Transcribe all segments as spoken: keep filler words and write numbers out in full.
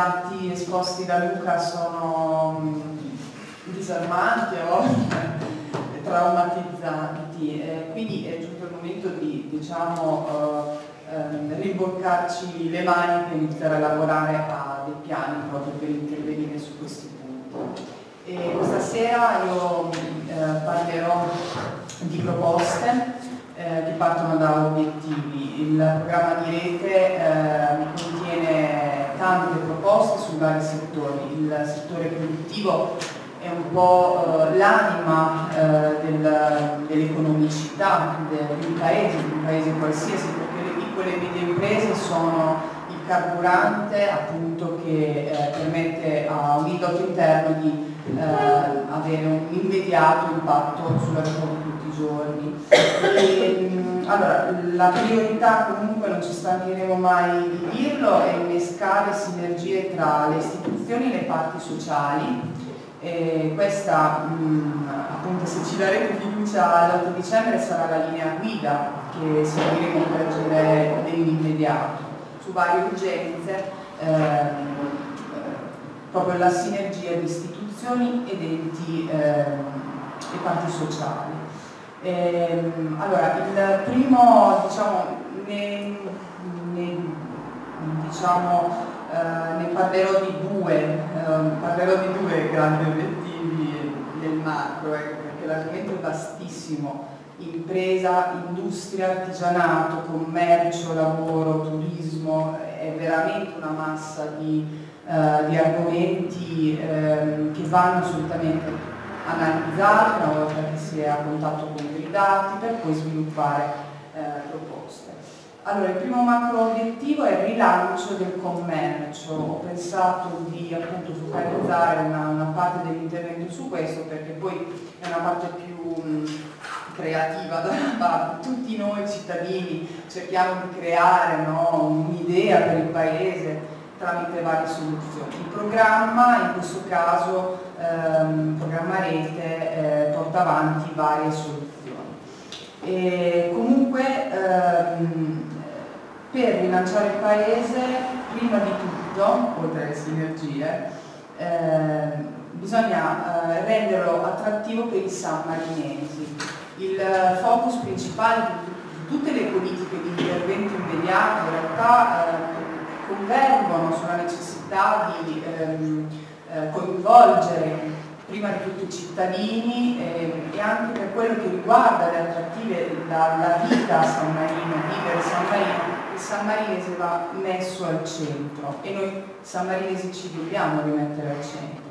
dati esposti da Luca sono mh, disarmanti o traumatizzanti, eh, quindi è giunto il momento di, diciamo, eh, eh, rimboccarci le maniche e iniziare a lavorare a dei piani proprio per intervenire su questi punti. E questa sera io eh, parlerò di proposte eh, che partono da obiettivi. Il programma di rete eh, contiene tante proposte su vari settori. Il settore produttivo è un po' eh, l'anima eh, del, dell'economicità de, di un paese, di un paese qualsiasi, perché le piccole e medie imprese sono il carburante appunto che eh, permette a un indotto interno di eh, avere un immediato impatto sulla vita di tutti i giorni. E, mh, allora, la priorità, comunque non ci stancheremo mai di dirlo, è innescare sinergie tra le istituzioni e le parti sociali. E questa, mh, appunto, se ci darete fiducia l'otto dicembre, sarà la linea guida che seguiremo per agire nell'immediato su varie urgenze, ehm, proprio la sinergia di istituzioni ed enti ehm, e parti sociali. Ehm, allora, il primo, diciamo, ne, ne, diciamo Uh, ne parlerò di due, uh, parlerò di due grandi obiettivi del macro, ecco, perché l'argomento è vastissimo: impresa, industria, artigianato, commercio, lavoro, turismo, è veramente una massa di, uh, di argomenti um, che vanno assolutamente analizzati una volta che si è a contatto con i dati, per poi sviluppare uh, proposte. Allora, il primo macro obiettivo è il rilancio del commercio. Ho pensato di appunto focalizzare una, una parte dell'intervento su questo, perché poi è una parte più mh, creativa da una parte. Tutti noi cittadini cerchiamo di creare, no, un'idea per il paese tramite varie soluzioni. Il programma, in questo caso, ehm, programma rete, eh, porta avanti varie soluzioni. E comunque, ehm, per rilanciare il paese, prima di tutto, oltre alle sinergie, eh, bisogna eh, renderlo attrattivo per i sammarinesi. Il focus principale di tutte le politiche di intervento immediato in realtà eh, convergono sulla necessità di ehm, eh, coinvolgere prima di tutto i cittadini eh, e anche per quello che riguarda le attrattive, la, la vita a San Marino, vivere a San Marino. Il sammarinese va messo al centro e noi sammarinesi ci dobbiamo rimettere al centro.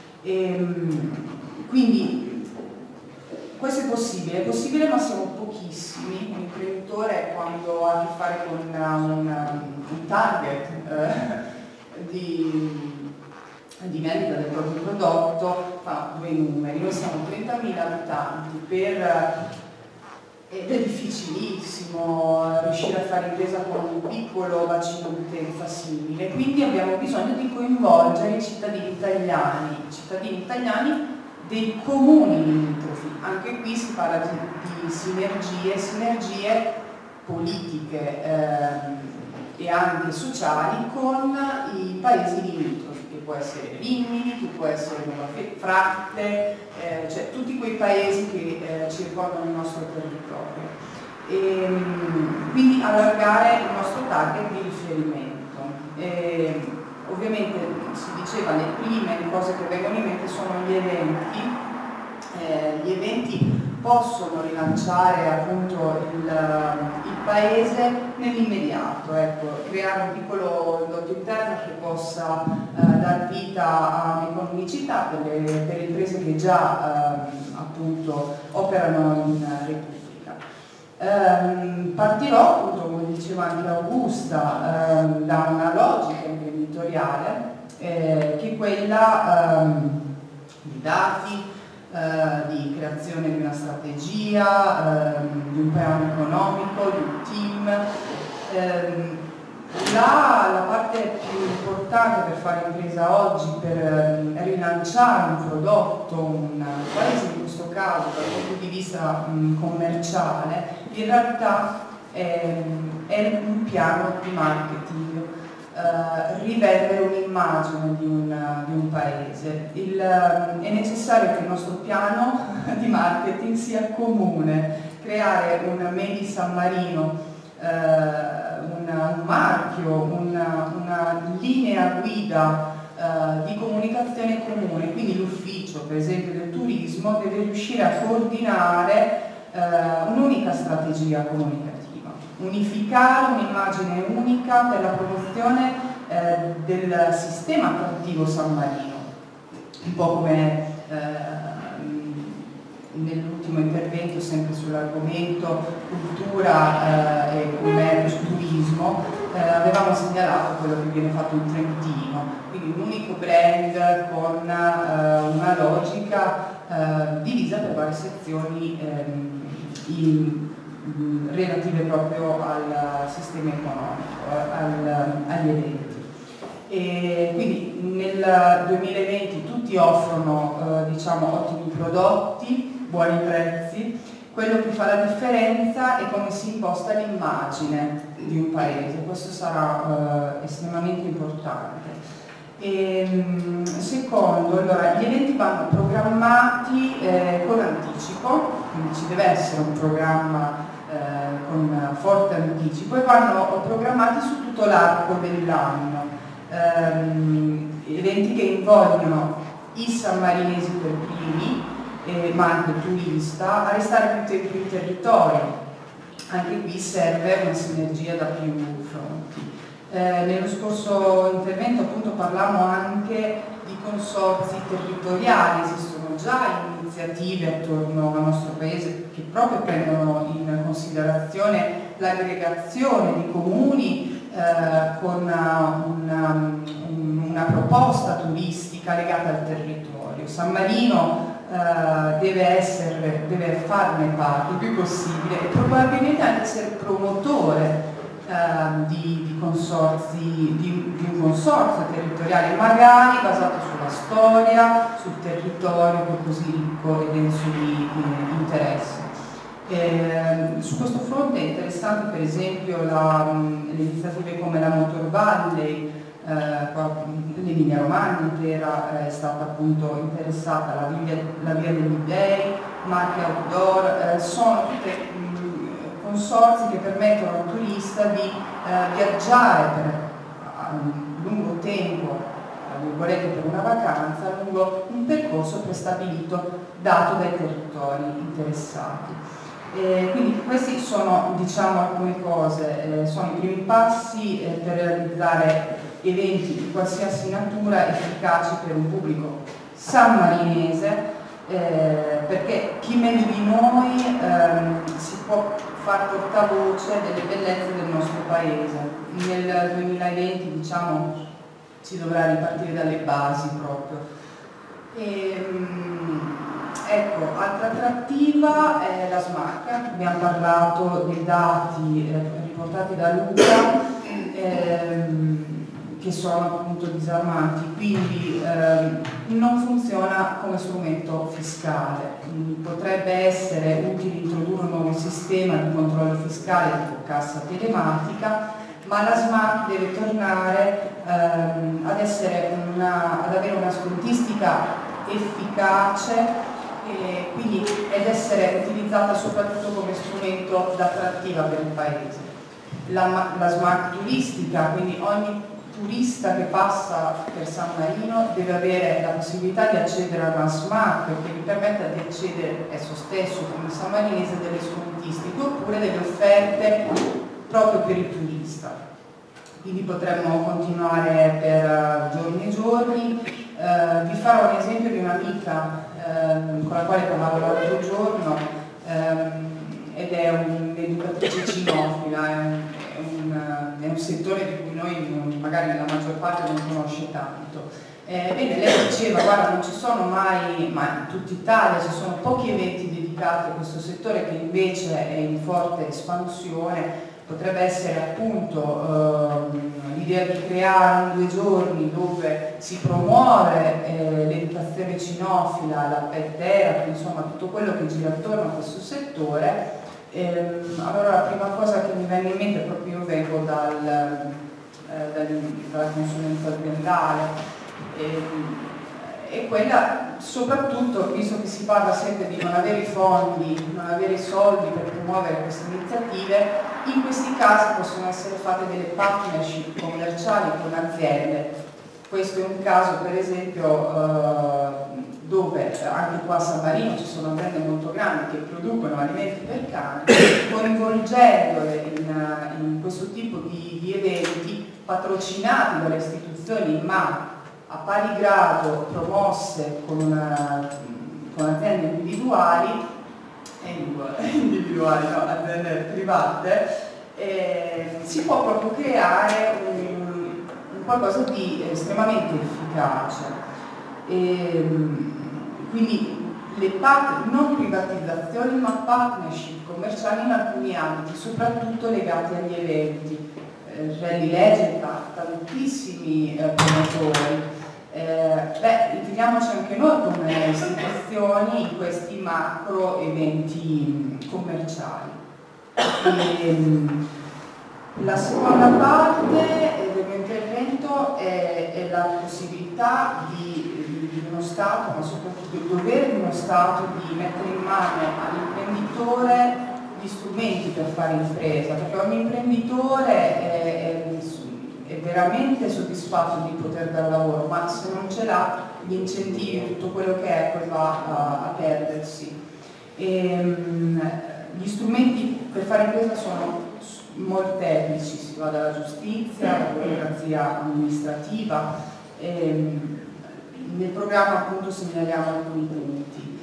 E, quindi questo è possibile, è possibile, ma siamo pochissimi. Un imprenditore, quando ha a che fare con un, un target eh, di, di vendita del proprio prodotto, fa due numeri. Noi siamo trentamila abitanti per... ed è difficilissimo riuscire a fare impresa con un piccolo bacino d'utenza simile, quindi abbiamo bisogno di coinvolgere i cittadini italiani, i cittadini italiani dei comuni limitrofi. Anche qui si parla di, di sinergie, sinergie politiche ehm, e anche sociali con i paesi limitrofi, che può essere Rimini, che può essere Nuova Fratte, eh, cioè tutti quei paesi che eh, circondano il nostro territorio. E, quindi allargare il nostro target di riferimento. E, ovviamente si diceva, le prime cose che vengono in mente sono gli eventi. Eh, gli eventi possono rilanciare appunto il, il paese nell'immediato, ecco, creare un piccolo indotto interno che possa eh, dar vita a un'economicità per le, per le imprese che già eh, appunto operano in Repubblica. Um, partirò, appunto, come diceva anche Augusta, um, da una logica imprenditoriale eh, che è quella um, di dati, Uh, di creazione di una strategia, uh, di un piano economico, di un team. Uh, la, la parte più importante per fare impresa oggi, per uh, rilanciare un prodotto, un paese in questo caso dal punto di vista um, commerciale, in realtà è, è un piano di marketing. Uh, eh, rivendere un'immagine di, un, di un paese. Il, è necessario che il nostro piano di marketing sia comune, creare un Made in San Marino, eh, una, un marchio, una, una linea guida eh, di comunicazione comune, quindi l'ufficio per esempio del turismo deve riuscire a coordinare eh, un'unica strategia comunicativa, unificare un'immagine unica per la promozione eh, del sistema attrattivo San Marino, un po' come eh, nell'ultimo intervento sempre sull'argomento cultura eh, e commercio, turismo, eh, avevamo segnalato quello che viene fatto in Trentino, quindi un unico brand con eh, una logica eh, divisa per varie sezioni ehm, in, in, relative proprio al sistema economico, al, agli eventi. E quindi nel duemilaventi tutti offrono eh, diciamo, ottimi prodotti, buoni prezzi, quello che fa la differenza è come si imposta l'immagine di un paese, questo sarà eh, estremamente importante. E, secondo, allora, gli eventi vanno programmati eh, con anticipo, quindi ci deve essere un programma eh, con forte anticipo e vanno programmati su tutto l'arco dell'anno, ehm, eventi che invogliono i sammarinesi per primi, Eh, ma anche il turista, a restare più tempo in territorio. Anche qui serve una sinergia da più fronti. Eh, nello scorso intervento appunto parlavamo anche di consorzi territoriali, esistono già iniziative attorno al nostro paese che proprio prendono in considerazione l'aggregazione di comuni eh, con una, una, una proposta turistica legata al territorio. San Marino Uh, deve, essere, deve farne parte il più possibile e probabilmente anche essere promotore uh, di, di consorzi, di, di un consorzio territoriale, magari basato sulla storia, sul territorio che è così ricco e denso di, di interesse. Eh, su questo fronte è interessante per esempio la, le iniziative come la Motor Valley. Eh, l'Emilia Romagna intera è stata appunto interessata, la via, la via degli dei, Marche Outdoor, eh, sono tutte mh, consorzi che permettono al turista di eh, viaggiare per un lungo tempo, per una vacanza, lungo un percorso prestabilito dato dai territori interessati. Eh, quindi questi sono diciamo alcune cose, eh, sono i primi passi eh, per realizzare eventi di qualsiasi natura efficaci per un pubblico sammarinese, eh, perché chi meglio di noi ehm, si può far portavoce delle bellezze del nostro paese. Nel duemilaventi diciamo si dovrà ripartire dalle basi proprio. E, ecco, altra attrattiva è la SMAC, abbiamo parlato dei dati eh, riportati da Luca, ehm, che sono appunto disarmanti, quindi ehm, non funziona come strumento fiscale. Potrebbe essere utile introdurre un nuovo sistema di controllo fiscale tipo cassa telematica, ma la SMAC deve tornare ehm, ad, essere una, ad avere una scontistica efficace e quindi ed essere utilizzata soprattutto come strumento d'attrattiva per il paese. La, la SMAC turistica, quindi ogni turista che passa per San Marino deve avere la possibilità di accedere a una SMAC che gli permetta di accedere esso stesso come sammarinese delle scontistiche oppure delle offerte proprio per il turista. Quindi potremmo continuare per giorni e giorni. Uh, vi farò un esempio di un'amica uh, con la quale parlavo l'altro giorno um, ed è un'educatrice cinofila, è un, è, un, è un settore di cui noi non, magari nella maggior parte non conosce tanto. Eh, bene, lei diceva, guarda, non ci sono mai, ma in tutta Italia ci sono pochi eventi dedicati a questo settore che invece è in forte espansione. Potrebbe essere appunto eh, l'idea di creare un due giorni dove si promuove eh, l'educazione cinofila, la pet therapy, insomma tutto quello che gira attorno a questo settore. Ehm, allora la prima cosa che mi viene in mente, proprio io vengo dal, eh, dalla consulenza aziendale, e, e quella soprattutto, visto che si parla sempre di non avere i fondi, non avere i soldi per promuovere queste iniziative, in questi casi possono essere fatte delle partnership commerciali con aziende. Questo è un caso per esempio eh, dove anche qua a San Marino ci sono aziende molto grandi che producono alimenti per cani, coinvolgendole in, in questo tipo di, di eventi patrocinati dalle istituzioni ma a pari grado promosse con, una, con aziende individuali, individuali no, aziende private, eh, si può proprio creare un, un qualcosa di estremamente efficace. E, quindi le part non privatizzazioni ma partnership commerciali in alcuni ambiti, soprattutto legati agli eventi. Eh, Rally Legend ha tantissimi eh, promotori. Eh, beh, impegniamoci anche noi come istituzioni in questi macro eventi commerciali. E, la seconda parte del mio intervento è, è la possibilità di, di uno Stato, ma soprattutto il dovere di uno Stato di mettere in mano all'imprenditore gli strumenti per fare impresa, perché ogni imprenditore è, è, è veramente soddisfatto di poter dare lavoro, ma se non ce l'ha gli incentivi, tutto quello che è, poi va a, a perdersi. E, gli strumenti per fare impresa sono molteplici, si va dalla giustizia alla burocrazia amministrativa. E, nel programma appunto segnaliamo alcuni punti.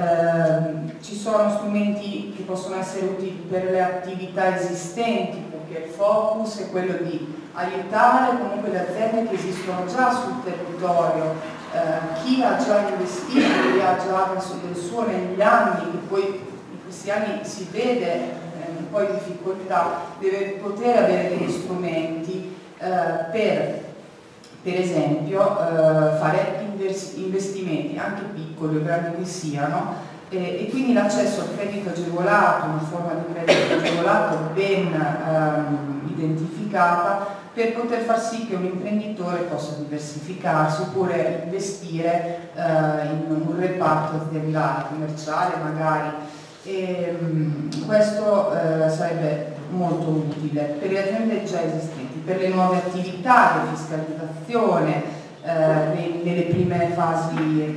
Eh, ci sono strumenti che possono essere utili per le attività esistenti, perché il focus è quello di aiutare comunque le aziende che esistono già sul territorio, eh, chi ha già investito, chi ha già messo del suo negli anni, che poi in questi anni si vede eh, un po' in difficoltà, deve poter avere degli strumenti eh, per, per esempio, eh, fare investimenti, anche piccoli o grandi che siano, eh, e quindi l'accesso al credito agevolato, una forma di credito agevolato ben ehm, identificata, per poter far sì che un imprenditore possa diversificarsi oppure investire eh, in un reparto aziendale, commerciale magari. E, mh, questo eh, sarebbe molto utile per le aziende già esistenti, per le nuove attività di fiscalizzazione, eh, nelle prime fasi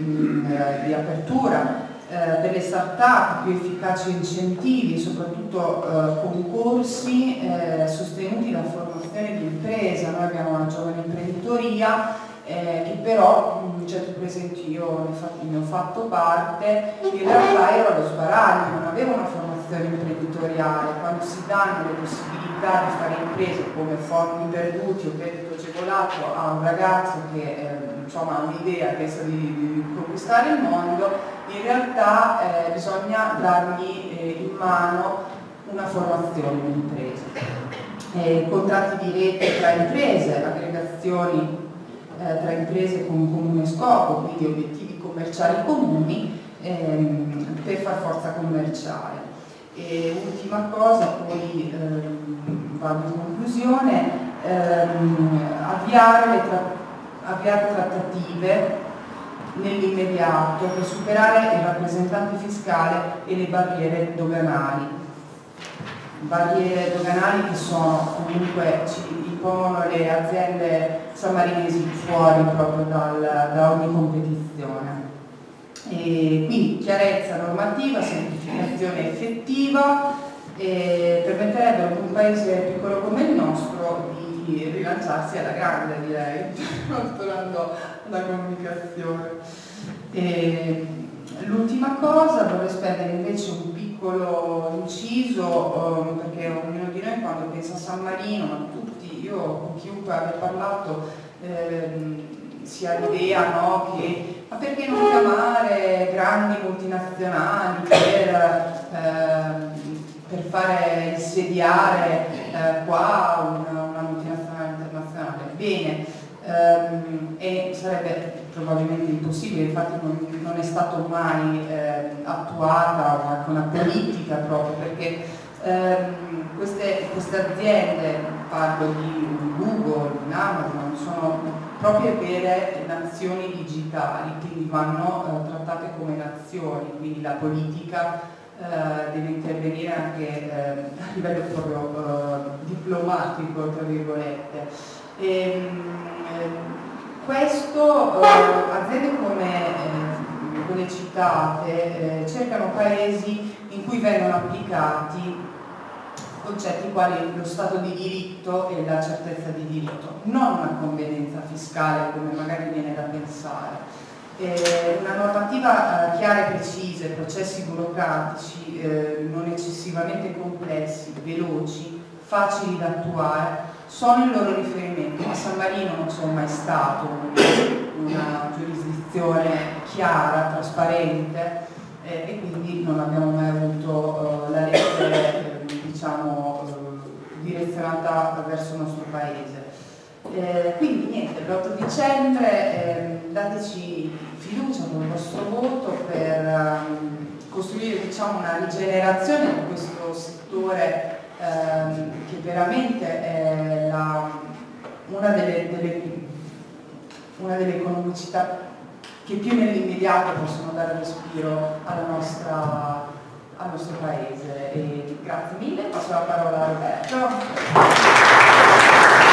mh, di apertura, eh, per le start-up più efficaci incentivi e soprattutto eh, concorsi eh, sostenuti da formazione di impresa. Noi abbiamo una giovane imprenditoria eh, che però, mh, certo per esempio io ne, fa, ne ho fatto parte, in realtà ero allo sbaraglio, non avevo una formazione imprenditoriale. Quando si danno le possibilità di fare imprese come fondi perduti o credito agevolato a un ragazzo che eh, insomma, ha un'idea, pensa di, di conquistare il mondo, in realtà eh, bisogna dargli eh, in mano una formazione di impresa. Eh, contratti di rete tra imprese, aggregazioni eh, tra imprese con comune scopo, quindi obiettivi commerciali comuni ehm, per far forza commerciale. E ultima cosa, poi ehm, vado in conclusione, ehm, avviare le tra avviare trattative nell'immediato per superare il rappresentante fiscale e le barriere doganali. Barriere doganali che sono comunque ci impongono le aziende sammarinesi fuori proprio dal, da ogni competizione. E quindi chiarezza normativa, semplificazione effettiva, e permetterebbe ad un paese piccolo come il nostro di rilanciarsi alla grande, direi, tornando alla comunicazione. L'ultima cosa, vorrei spendere invece un piccolo inciso, um, perché ognuno di noi quando pensa a San Marino, ma tutti, io con chiunque abbia parlato, ehm, si ha l'idea, no, che ma perché non chiamare grandi multinazionali per, eh, per fare insediare eh, qua una, una multinazionale internazionale? Bene, ehm, e sarebbe probabilmente impossibile, infatti non, non è stato mai eh, attuata una, una politica proprio, perché ehm, queste, queste aziende, parlo di Google, di Amazon, sono proprie vere nazioni digitali, quindi vanno eh, trattate come nazioni, quindi la politica eh, deve intervenire anche eh, a livello proprio eh, diplomatico, tra virgolette. E, mh, questo, eh, aziende come eh, quelle citate eh, cercano paesi in cui vengono applicati concetti quali lo Stato di diritto e la certezza di diritto, non una convenienza fiscale come magari viene da pensare. Eh, una normativa eh, chiara e precisa, processi burocratici eh, non eccessivamente complessi, veloci, facili da attuare, sono il loro riferimento. A San Marino non c'è mai stato una giurisdizione chiara, trasparente eh, e quindi non abbiamo mai avuto eh, la legge diciamo eh, direzionata verso il nostro paese. Eh, quindi niente, l'otto dicembre eh, dateci fiducia con il vostro voto per eh, costruire diciamo, una rigenerazione di questo settore eh, che veramente è la, una, delle, delle, una delle economicità che più nell'immediato possono dare respiro alla nostra al nostro paese. E grazie mille, passo la parola a Roberto.